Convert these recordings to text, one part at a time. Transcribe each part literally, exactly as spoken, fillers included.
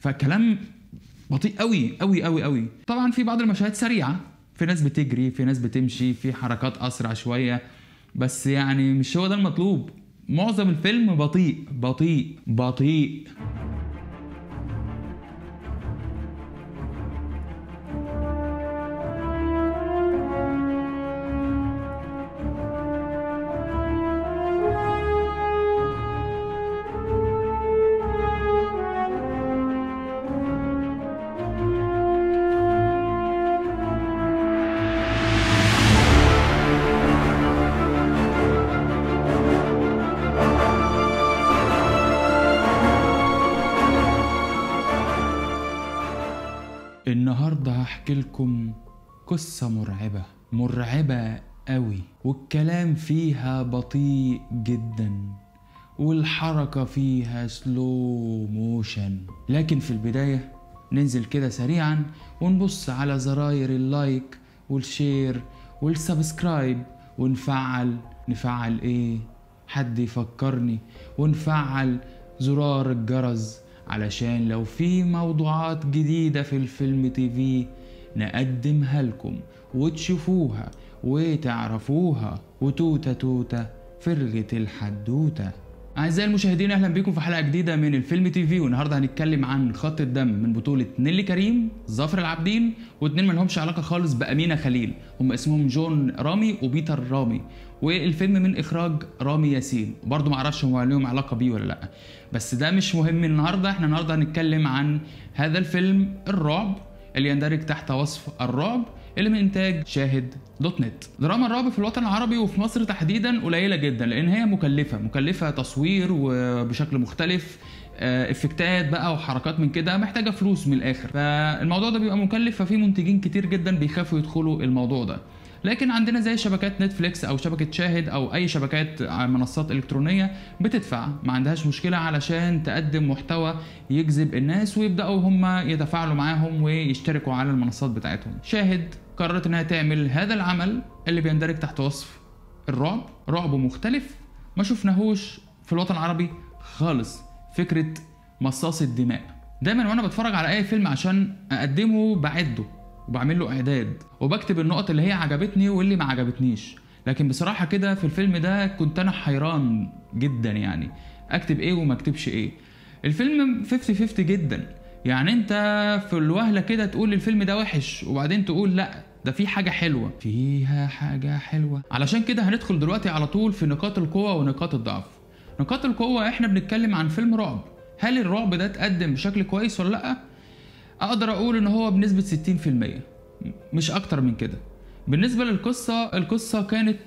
فكلام بطيء قوي قوي قوي قوي. طبعا في بعض المشاهد سريعه، في ناس بتجري، في ناس بتمشي، في حركات اسرع شويه، بس يعني مش هو ده المطلوب. معظم الفيلم بطيء بطيء بطيء. النهاردة هحكي لكم قصة مرعبة مرعبة قوي، والكلام فيها بطيء جدا، والحركة فيها سلو موشن. لكن في البداية ننزل كده سريعا ونبص على زراير اللايك والشير والسبسكرايب، ونفعل نفعل ايه؟ حد يفكرني. ونفعل زرار الجرس علشان لو في موضوعات جديدة في الفيلم تي في نقدمها لكم وتشوفوها وتعرفوها، وتوتة توتة فرغة الحدوتة. أعزائي المشاهدين، أهلا بكم في حلقة جديدة من الفيلم تي في. والنهاردة هنتكلم عن خط الدم من بطولة نيللي كريم، ظافر العابدين، واتنين ملهمش علاقة خالص بأمينة خليل، هم اسمهم جون رامي وبيتر رامي. والفيلم من إخراج رامي ياسين، وبرضه معرفش هو لهم علاقة بيه ولا لأ، بس ده مش مهم النهاردة. احنا النهاردة هنتكلم عن هذا الفيلم الرعب اللي يندرج تحت وصف الرعب، اللي من انتاج شاهد دوت نت. دراما الرعب في الوطن العربي وفي مصر تحديدا قليله جدا، لان هي مكلفه مكلفه تصوير وبشكل مختلف، افكتات بقى وحركات من كده، محتاجه فلوس من الاخر. فالموضوع ده بيبقى مكلف، ففي منتجين كتير جدا بيخافوا يدخلوا الموضوع ده. لكن عندنا زي شبكات نتفليكس او شبكه شاهد او اي شبكات منصات الكترونيه بتدفع، ما عندهاش مشكله علشان تقدم محتوى يجذب الناس ويبداوا هم يتفاعلوا معاهم ويشتركوا على المنصات بتاعتهم. شاهد قررت انها تعمل هذا العمل اللي بيندرج تحت وصف الرعب، رعب مختلف ما شفناهوش في الوطن العربي خالص. فكره مصاص الدماء. دايما وانا بتفرج على اي فيلم عشان اقدمه بعده وبعمل له اعداد وبكتب النقط اللي هي عجبتني واللي ما عجبتنيش، لكن بصراحه كده في الفيلم ده كنت انا حيران جدا، يعني اكتب ايه وما اكتبش ايه. الفيلم خمسين خمسين جدا، يعني انت في الوهله كده تقول الفيلم ده وحش وبعدين تقول لا ده في حاجه حلوه، فيها حاجه حلوه. علشان كده هندخل دلوقتي على طول في نقاط القوه ونقاط الضعف. نقاط القوه، احنا بنتكلم عن فيلم رعب، هل الرعب ده اتقدم بشكل كويس ولا لا؟ اقدر اقول ان هو بنسبه ستين في المية، مش اكتر من كده. بالنسبه للقصه، القصه كانت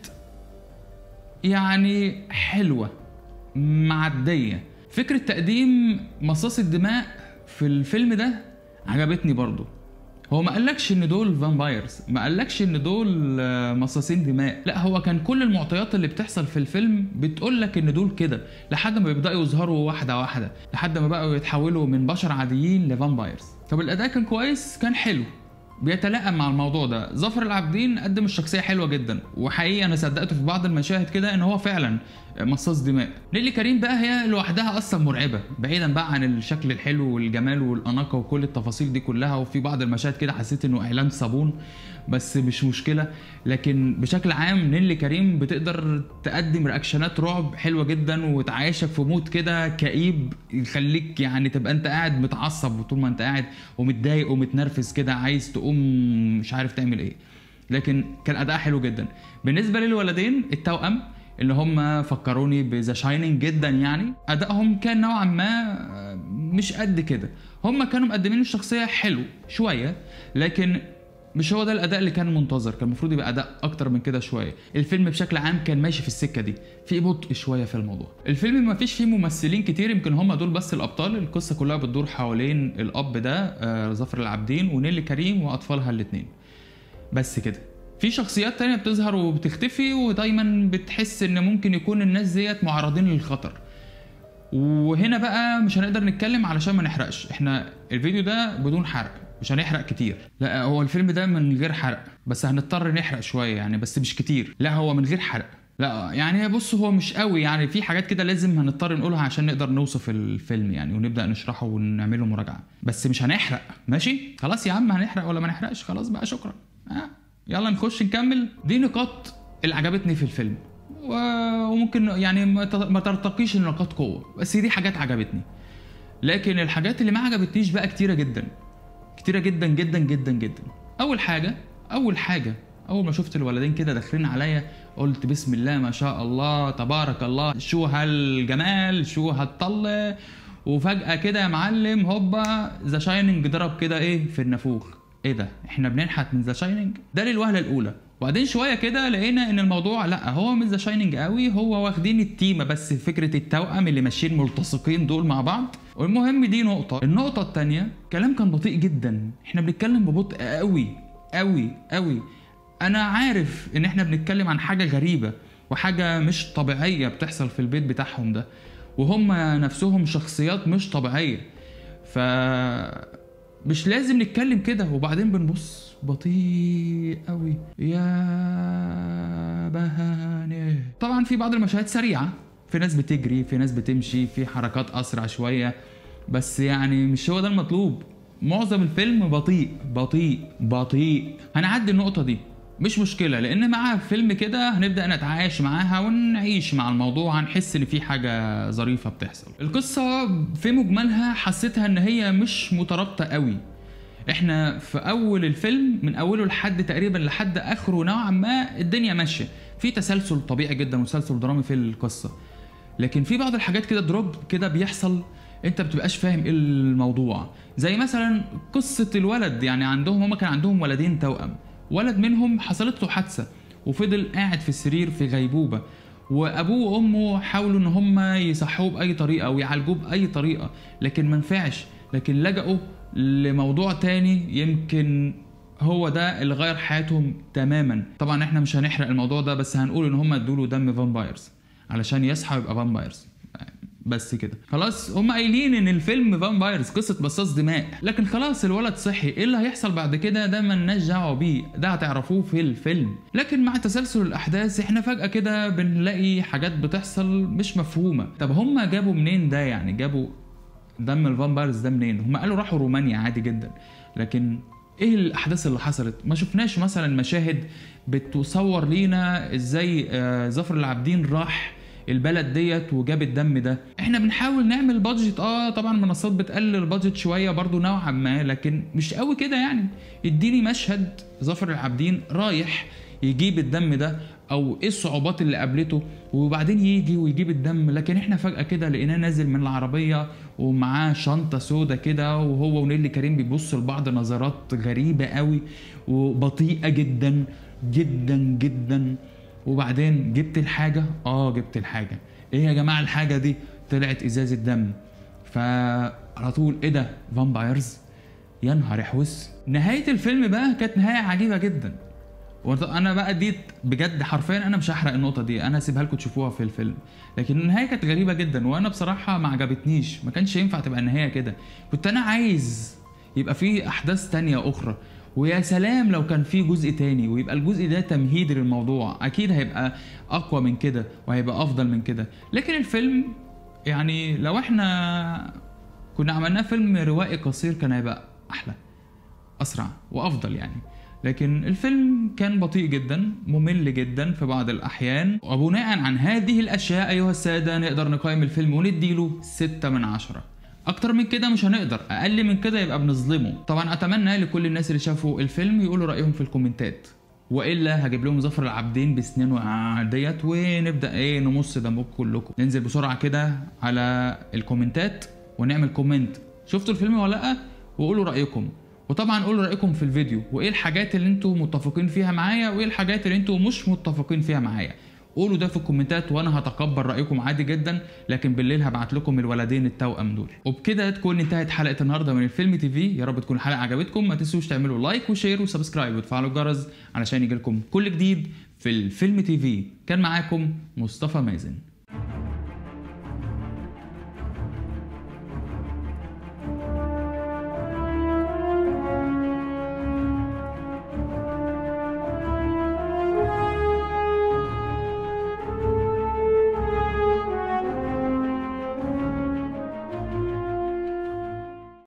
يعني حلوه معديه. فكره تقديم مصاص الدماء في الفيلم ده عجبتني برضو. هو ما قالكش ان دول فامبايرز، ما قالكش ان دول مصاصين دماء، لا هو كان كل المعطيات اللي بتحصل في الفيلم بتقولك ان دول كده، لحد ما بيبداوا يظهروا واحده واحده، لحد ما بقوا يتحولوا من بشر عاديين لفامبايرز. طب الاداء كان كويس، كان حلو، بيتلائم مع الموضوع ده. ظافر العابدين قدم الشخصيه حلوه جدا، وحقيقه انا صدقته في بعض المشاهد كده ان هو فعلا مصاص دماء. نيللي كريم بقى هي لوحدها اصلا مرعبه، بعيدا بقى عن الشكل الحلو والجمال والاناقه وكل التفاصيل دي كلها. وفي بعض المشاهد كده حسيت انه اعلان صابون، بس مش مشكله. لكن بشكل عام نيللي كريم بتقدر تقدم رياكشنات رعب حلوه جدا، وتعيشك في مود كده كئيب، يخليك يعني تبقى انت قاعد متعصب طول ما انت قاعد ومتضايق ومتنرفز كده، عايز تقوم مش عارف تعمل ايه. لكن كان اداء حلو جدا. بالنسبه للولدين التوأم اللي هم فكروني بذا شاينينج جدا، يعني ادائهم كان نوعا ما مش قد كده. هم كانوا مقدمين الشخصيه حلو شويه، لكن مش هو ده الاداء اللي كان منتظر. كان المفروض يبقى اداء اكتر من كده شويه. الفيلم بشكل عام كان ماشي في السكه دي، في بطء شويه في الموضوع. الفيلم ما فيش فيه ممثلين كتير، يمكن هم دول بس الابطال. القصه كلها بتدور حوالين الاب ده ظافر العابدين ونيللي كريم واطفالها الاثنين، بس كده. في شخصيات تانية بتظهر وبتختفي، ودايما بتحس ان ممكن يكون الناس ديت معرضين للخطر. وهنا بقى مش هنقدر نتكلم علشان ما نحرقش، احنا الفيديو ده بدون حرق، مش هنحرق كتير. لا هو الفيلم ده من غير حرق، بس هنضطر نحرق شويه يعني، بس مش كتير. لا هو من غير حرق، لا يعني بص هو مش قوي يعني، في حاجات كده لازم هنضطر نقولها عشان نقدر نوصف الفيلم يعني ونبدا نشرحه ونعمله مراجعه، بس مش هنحرق ماشي. خلاص يا عم هنحرق ولا ما نحرقش؟ خلاص بقى شكرا. آه. يلا نخش نكمل. دي نقاط اللي عجبتني في الفيلم، وممكن يعني ما ترتقيش لنقاط قوه، بس دي حاجات عجبتني. لكن الحاجات اللي ما عجبتنيش بقى كتيره جدا كتيره جدا جدا جدا جدا. اول حاجه اول حاجه اول ما شفت الولدين كده داخلين عليا قلت بسم الله ما شاء الله تبارك الله، شو هالجمال، شو هالطله. وفجاه كده يا معلم هوبا ذا شايننج ضرب كده ايه في النافوخ. ايه ده، احنا بننحت من ذا شايننج؟ ده للوهله الاولى. وبعدين شويه كده لقينا ان الموضوع لا هو مش ذا شايننج قوي، هو واخدين التيمه بس فكره التوأم اللي ماشيين ملتصقين دول مع بعض. والمهم دي نقطه. النقطه الثانيه كلام كان بطيء جدا، احنا بنتكلم ببطء قوي قوي قوي. انا عارف ان احنا بنتكلم عن حاجه غريبه وحاجه مش طبيعيه بتحصل في البيت بتاعهم ده، وهم نفسهم شخصيات مش طبيعيه، ف مش لازم نتكلم كده. وبعدين بنبص بطيء قوي يا بهانه. طبعا في بعض المشاهد سريعه، في ناس بتجري، في ناس بتمشي، في حركات اسرع شويه، بس يعني مش هو ده المطلوب. معظم الفيلم بطيء بطيء بطيء. هنعدي النقطه دي مش مشكله، لان مع فيلم كده هنبدا نتعايش معاها ونعيش مع الموضوع، هنحس ان في حاجه ظريفه بتحصل. القصه في مجملها حسيتها ان هي مش مترابطه قوي. احنا في اول الفيلم من اوله لحد تقريبا لحد اخره نوعا ما الدنيا ماشيه في تسلسل طبيعي جدا وتسلسل درامي في القصه، لكن في بعض الحاجات كده دروب كده بيحصل انت بتبقاش فاهم ايه الموضوع. زي مثلا قصه الولد، يعني عندهم هما كان عندهم ولدين توأم، ولد منهم حصلت له حادثه وفضل قاعد في السرير في غيبوبه، وابوه وامه حاولوا ان هم يصحوه باي طريقه او يعالجوه باي طريقه، لكن ما نفعش، لكن لجأوا لموضوع تاني يمكن هو ده اللي غير حياتهم تماما. طبعا احنا مش هنحرق الموضوع ده، بس هنقول ان هم ادوا له دم فامبايرز علشان يصحى يبقى فامبايرز بس كده. خلاص هم قايلين ان الفيلم فامبايرز قصه بصاص دماء، لكن خلاص الولد صحي، ايه اللي هيحصل بعد كده ده مالناش دعوه بيه، ده هتعرفوه في الفيلم. لكن مع تسلسل الاحداث احنا فجاه كده بنلاقي حاجات بتحصل مش مفهومه. طب هم جابوا منين ده؟ يعني جابوا دم الفامبايرز ده منين؟ هم قالوا راحوا رومانيا عادي جدا، لكن ايه الاحداث اللي حصلت؟ ما شفناش مثلا مشاهد بتصور لينا ازاي آه ظفر العابدين راح البلد ديت وجاب الدم ده. احنا بنحاول نعمل بادجت، اه طبعا المنصات بتقلل البادجت شويه برضو نوعا ما، لكن مش قوي كده يعني. اديني مشهد ظفر العابدين رايح يجيب الدم ده، او ايه الصعوبات اللي قابلته وبعدين يجي ويجيب الدم. لكن احنا فجاه كده لقيناه نازل من العربيه ومعاه شنطه سودا كده، وهو ونيلي كريم بيبصوا لبعض نظرات غريبه قوي وبطيئه جدا جدا جدا. وبعدين جبت الحاجه، اه جبت الحاجه. ايه يا جماعه الحاجه دي؟ طلعت ازازه دم. فعلى طول ايه ده؟ فامبايرز؟ يا نهار احوس. نهايه الفيلم بقى كانت نهايه عجيبه جدا، وانا بقى دي بجد حرفيا انا مش هحرق النقطه دي، انا هسيبها لكم تشوفوها في الفيلم. لكن النهايه كانت غريبه جدا، وانا بصراحه ما عجبتنيش، ما كانش ينفع تبقى النهايه كده. كنت انا عايز يبقى في احداث تانية اخرى، ويا سلام لو كان في جزء تاني ويبقى الجزء ده تمهيد للموضوع، اكيد هيبقى اقوى من كده وهيبقى افضل من كده. لكن الفيلم يعني لو احنا كنا عملناه فيلم روائي قصير كان هيبقى احلى اسرع وافضل يعني. لكن الفيلم كان بطيء جدا، ممل جدا في بعض الاحيان، وبناء عن هذه الاشياء ايها الساده نقدر نقيم الفيلم ونديله ستة من عشرة. اكتر من كده مش هنقدر، اقل من كده يبقى بنظلمه. طبعا اتمنى لكل الناس اللي شافوا الفيلم يقولوا رايهم في الكومنتات، والا هجيب لهم ظفر العابدين بسنين ديت ونبدا ايه نمص دمكم كلكم. ننزل بسرعه كده على الكومنتات ونعمل كومنت شفتوا الفيلم ولا لا، وقولوا رايكم. وطبعا قولوا رايكم في الفيديو، وايه الحاجات اللي انتوا متفقين فيها معايا وايه الحاجات اللي انتوا مش متفقين فيها معايا. قولوا ده في الكومنتات وانا هتقبل رايكم عادي جدا، لكن بالليل هبعت لكم الولدين التوأم دول. وبكده تكون انتهت حلقه النهارده من الفيلم تي في. يا رب تكون الحلقه عجبتكم، ما تنسوش تعملوا لايك وشير وسبسكرايب وتفعلوا الجرس علشان يجيلكم كل جديد في الفيلم تي في. كان معاكم مصطفى مازن.